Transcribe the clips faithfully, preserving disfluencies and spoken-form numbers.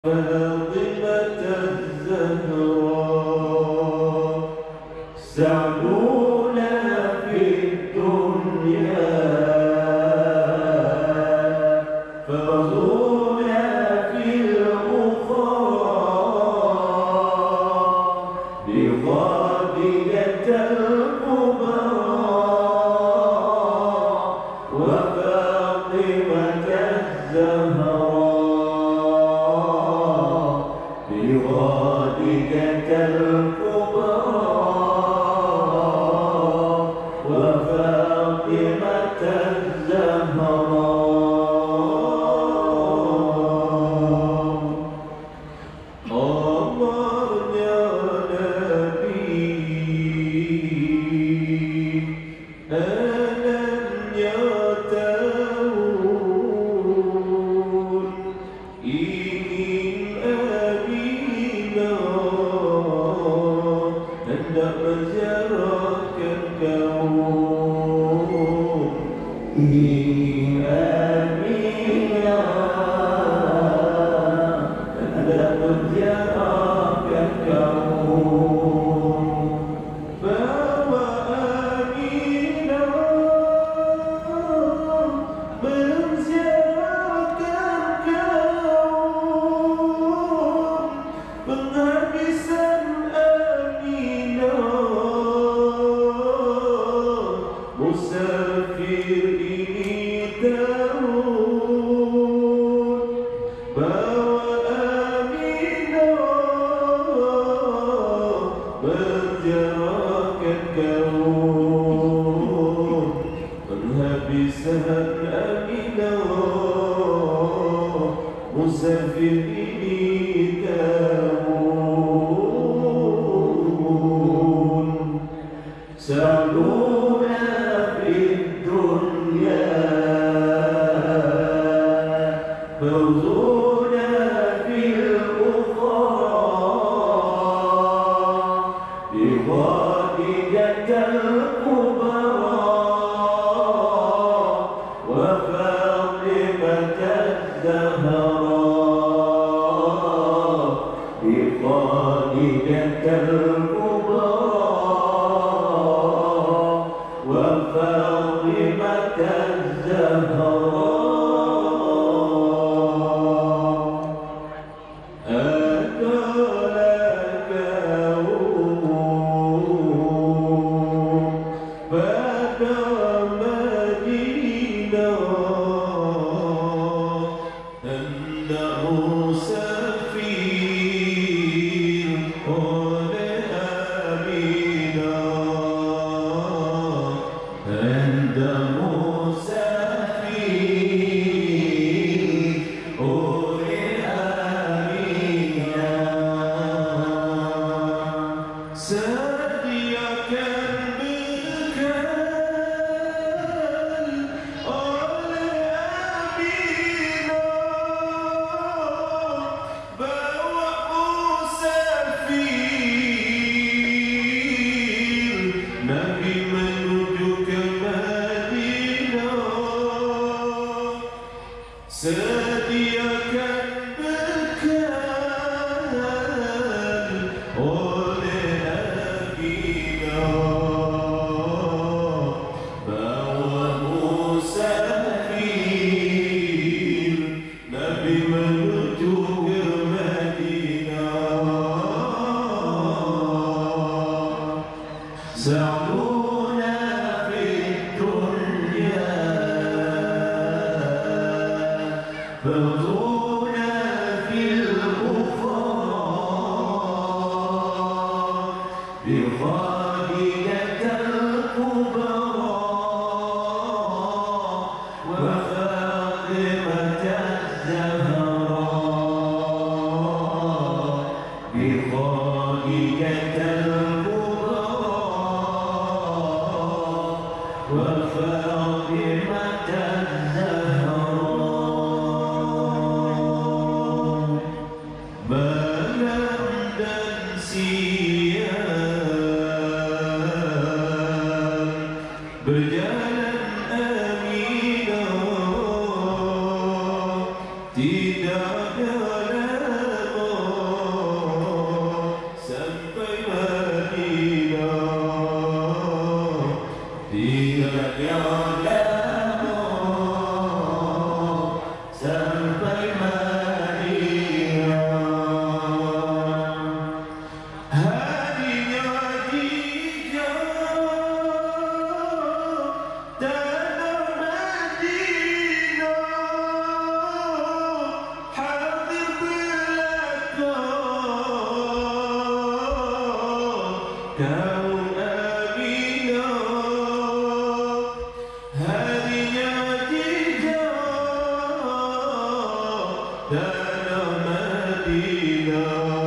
فاطمة الزهراء سعدونا في الدنيا فوزونا في الأخرى بخادجة الكبرى وفاطمة الزهراء بخادجة الكبرى وفاطمة الزهراء. أمر يا نبي ألم يتون ingin Aminah hendak menziarahkan kaum. Ingin Aminah hendak menziarahkan kaum. Bawa Aminah menziarahkan kaum. Penghabisan Aminah musafir ini tahun. Bawa Aminah menziarahkan kaum. Penghabisan Aminah musafir ini tahun. Sa'duna fid dunya fawzuna fil ukhra bi khadijatil kubra wa fatimatil zahra bi khadijatil kubra وفاطمة الزهراء. أتى لك pada Madinah hendak musafir oleh Aminah. Hendak musafir oleh Aminah. Sediakan bekal oleh Aminah. Bawa musafir Nabi menuju ke Madinah. Sediakan bekal oleh Aminah. Bawa musafir Nabi menuju ke Madinah. Sa'duna fid dunya fawzuna fil ukhra bi khadijatil kubra wa fatimatil zahra bi khadijatil kubra wa fatimatil zahra. Malam dan siang كون آمينا هذه نتيجة دار مدينة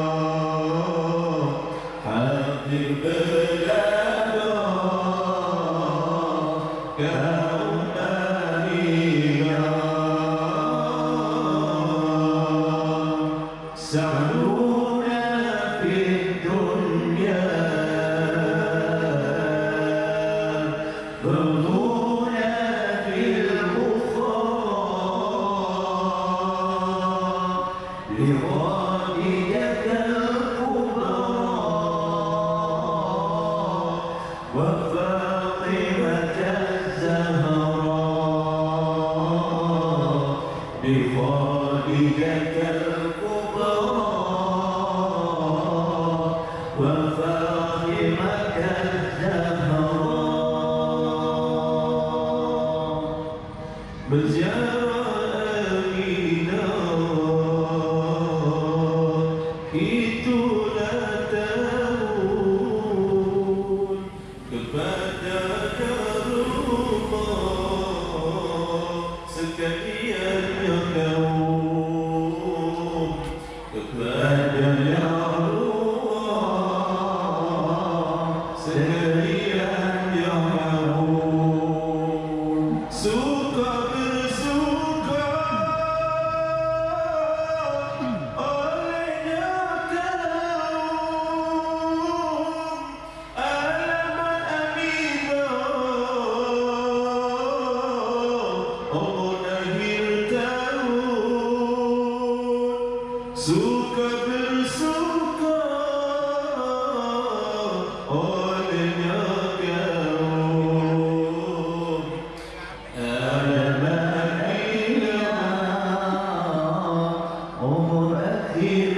حق البلاد كون آمينا سعدونا في الدنيا برضونا في الأخرى لغاية الكبرى وفاطمة الزهراء لخادجة الكبرى وفاطمة الزهراء بزيارة آمينة itu لا tahun kepada rumah sekalian yang kaum kepada Allah sekalian yang kaum suka bersuka olehnya kaum alaman aminah umur akhir tahun suka bersuka olehnya kaum alaman aminah umur akhir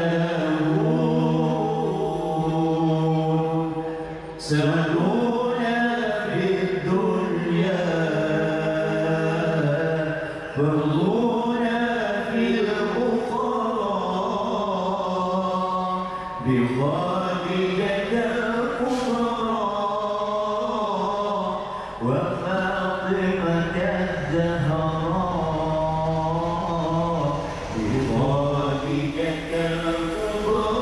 tahun سعدونا في الدنيا برضونا في الأخرى بخادجة الكبرى وفاطمة الزهراء بخادجة الكبرى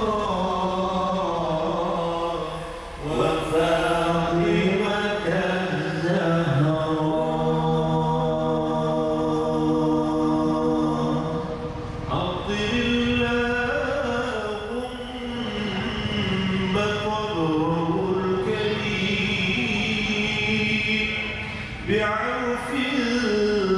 وفاطمة الزهراء عطر اللهم قبره الكريم بعرف